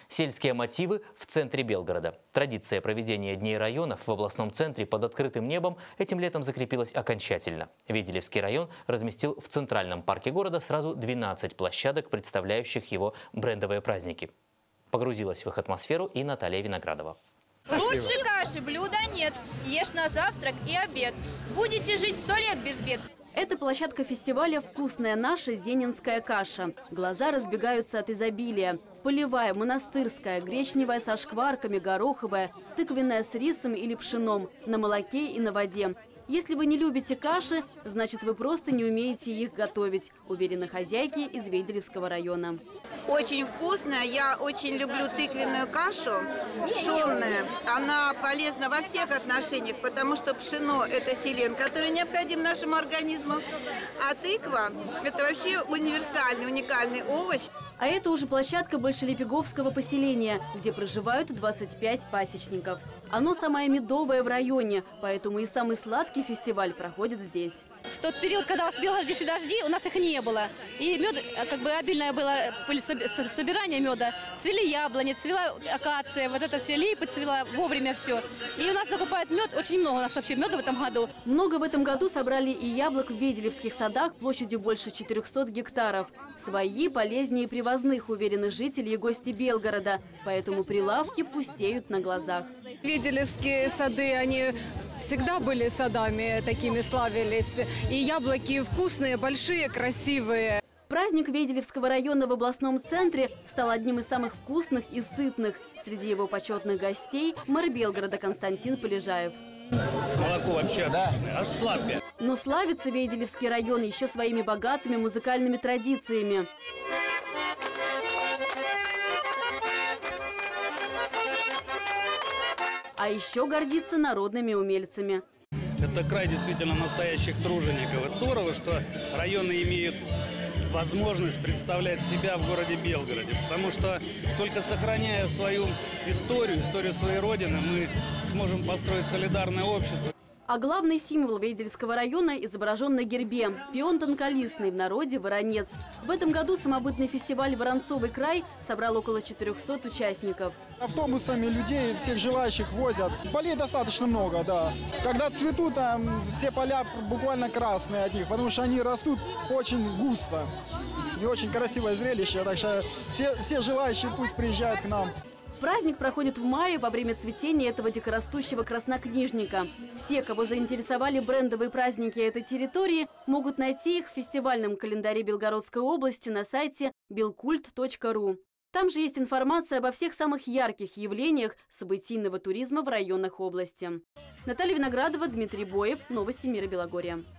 Сельские мотивы в центре Белгорода. Традиция проведения Дней районов в областном центре под открытым небом этим летом закрепилась окончательно. Веделевский район разместил в центральном парке города сразу 12 площадок, представляющих его брендовые праздники. Погрузилась в их атмосферу и Наталья Виноградова. Лучше каши блюда нет. Ешь на завтрак и обед. Будете жить 100 лет без бед. Это площадка фестиваля «Вкусная наша зенинская каша». Глаза разбегаются от изобилия. Полевая, монастырская, гречневая со шкварками, гороховая, тыквенная с рисом или пшеном, на молоке и на воде. Если вы не любите каши, значит, вы просто не умеете их готовить, уверены хозяйки из Веделевского района. Очень вкусная. Я очень люблю тыквенную кашу, пшенная. Она полезна во всех отношениях, потому что пшено – это селен, который необходим нашему организму. А тыква – это вообще универсальный, уникальный овощ. А это уже площадка Большелепеговского поселения, где проживают 25 пасечников. Оно самое медовое в районе, поэтому и самый сладкий фестиваль проходит здесь. В тот период, когда у нас в Белгороде шли дожди, у нас их не было. И мед, как бы обильное было собирание меда. Цвели яблони, цвела акация, вот это все липы цвела вовремя все. И у нас закупают мед, очень много у нас вообще меда в этом году. Много в этом году собрали и яблок в Веделевских садах площадью больше 400 гектаров. Свои полезнее привозных, уверены жители и гости Белгорода. Поэтому прилавки пустеют на глазах. Веделевские сады, они всегда были садами, такими славились. И яблоки вкусные, большие, красивые. Праздник Веделевского района в областном центре стал одним из самых вкусных и сытных. Среди его почетных гостей мэр Белгорода Константин Полежаев. Молоко вообще отличное, аж сладкое. Но славится Веделевский район еще своими богатыми музыкальными традициями. А еще гордится народными умельцами. Это край действительно настоящих тружеников. И здорово, что районы имеют возможность представлять себя в городе Белгороде. Потому что только сохраняя свою историю своей родины, мы сможем построить солидарное общество. А главный символ Веделевского района изображен на гербе – пион тонколистный, в народе воронец. В этом году самобытный фестиваль «Воронцовый край» собрал около 400 участников. Автобусами людей, всех желающих возят. Полей достаточно много, да. Когда цветут, там все поля буквально красные от них, потому что они растут очень густо. И очень красивое зрелище, так что все желающие пусть приезжают к нам. Праздник проходит в мае во время цветения этого дикорастущего краснокнижника. Все, кого заинтересовали брендовые праздники этой территории, могут найти их в фестивальном календаре Белгородской области на сайте belkult.ru. Там же есть информация обо всех самых ярких явлениях событийного туризма в районах области. Наталья Виноградова, Дмитрий Боев. Новости мира Белогорья.